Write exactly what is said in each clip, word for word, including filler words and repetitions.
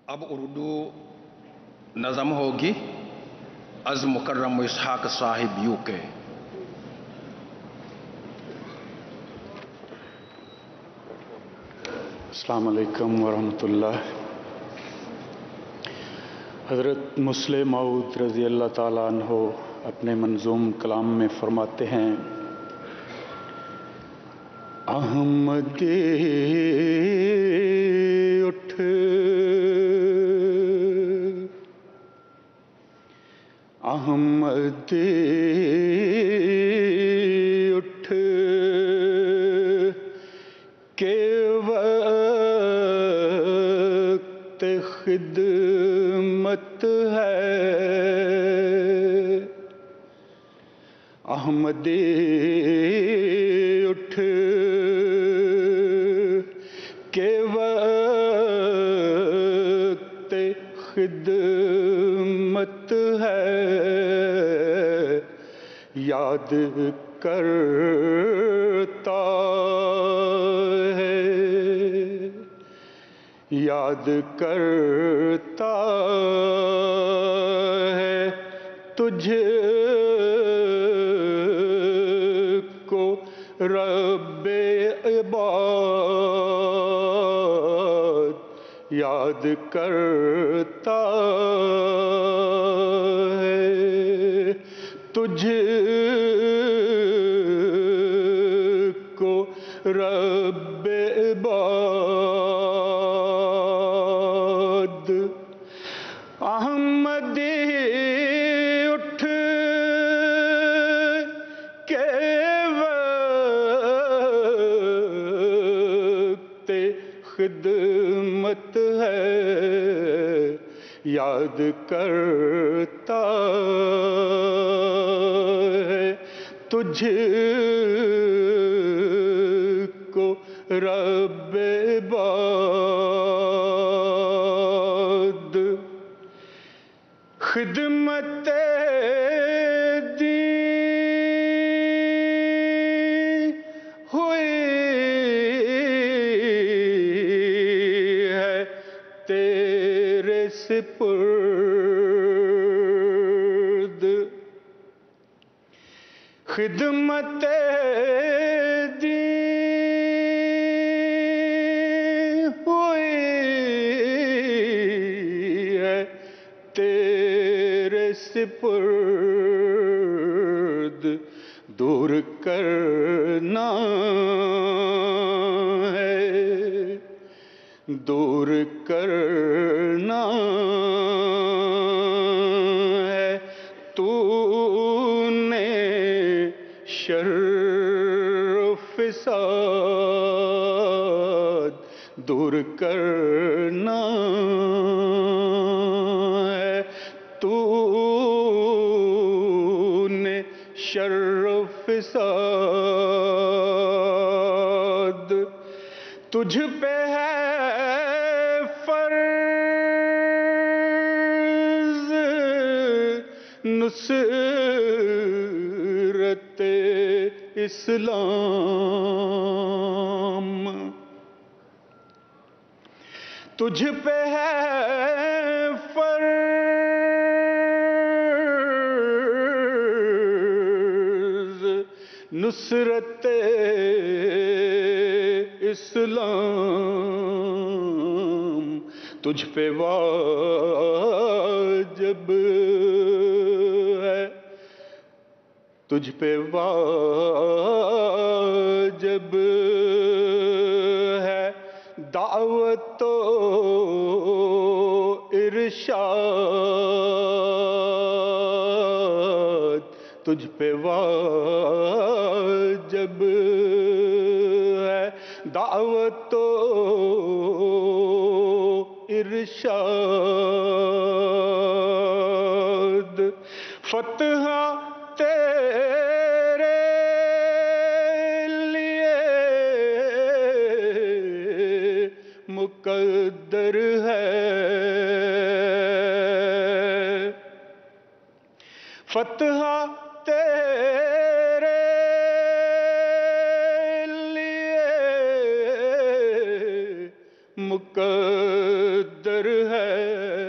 اب اردو نظم ہوگی از مکرم اسحاق صاحب یو کے. السلام علیکم ورحمۃ اللہ. حضرت مسلم موعود رضی اللہ تعالیٰ عنہ اپنے منظوم کلام میں فرماتے ہیں: احمدی اٹھ احمدی اٹھ کے وقت خدمت ہے. احمدی اٹھ کے وقت خدمت ہے. یاد کرتا ہے یاد کرتا ہے تجھ کو رب عباد. یاد کرتا ہے تجھ کو رب عباد. احمدی اٹھ کے وقت خدمت ہے. یاد کرتا ہے تجھ کو رب عباد. خدمت دی ہوئی ہے تیرے سپرد. خدمت دی ہوئی ہے تیرے سپرد. دور کرنا ہے دور کرنا ہے تو نے شر و فساد. دور کرنا ہے تو نے شر و فساد. تجھ پہ ہے فرض نصرت اسلام. تجھ پہ ہے فرض نصرت اسلام. تجھ پہ واجب ہے تجھ پہ واجب ہے دعوت و ارشاد. تجھ پہ واجب ہے دعوت و ارشاد. فتح تیرے لیے مقدر ہے. فتح تیرے لیے مقدر در ہے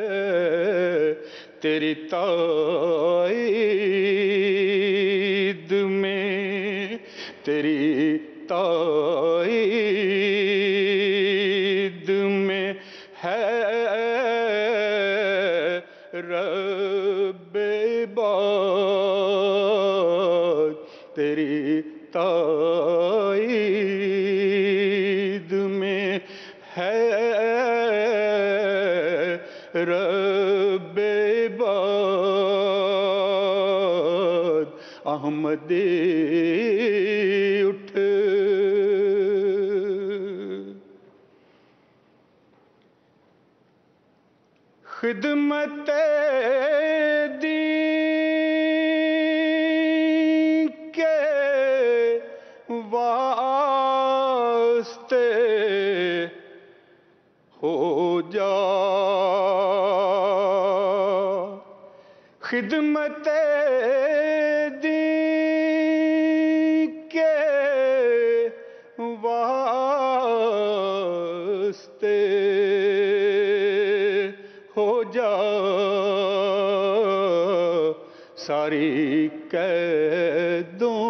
تیری تائید میں، تیری تائید میں ہے رب عباد، تیری تائید میں ہے رب عباد۔ احمدی اٹھ، خدمت دین کے واسطے ہو جا، خدمت دین کے واسطے ہو جا، ساری قیدوں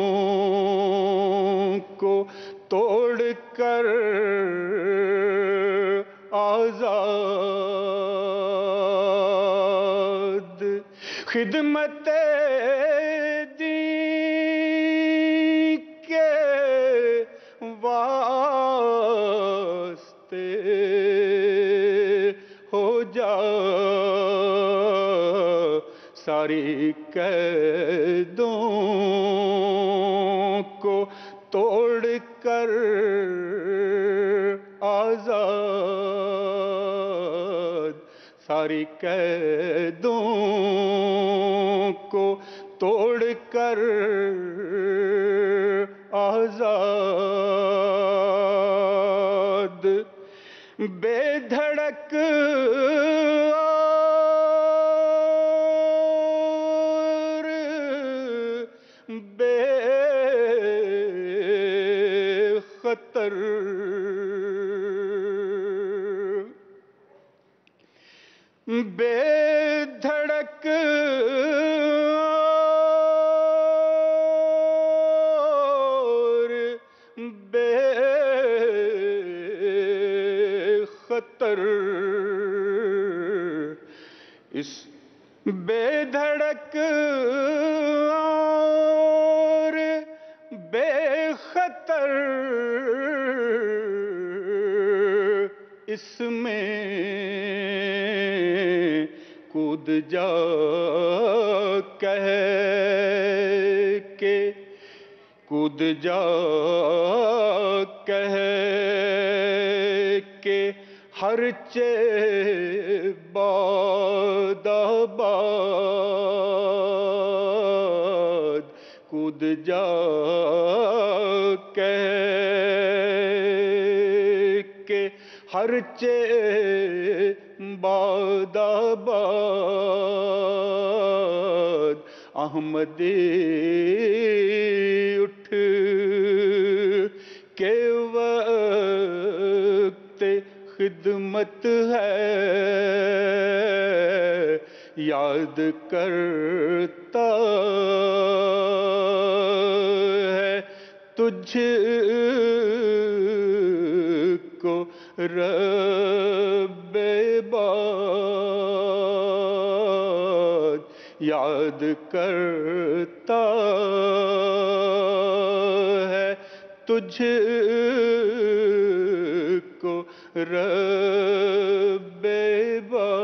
کو توڑ کر آزاد، خدمت دین کے واسطے ہو جا، ساری قیدوں کو توڑ کر آزاد، ساری قیدوں کو توڑ کر آزاد، بے دھڑک اور بے خطر، بے دھڑک اور بے خطر، اس بے دھڑک اور بے خطر اس میں کود جا کہہ کے، کود جا کہہ کے ہر چے باد آباد، کود جا کہہ کے ہر چے باد آباد، احمدی اٹھ کے وقت خدمت ہے، یاد کرتا ہے تجھ کو رب عباد، یاد کرتا ہے تجھ کو رب عباد۔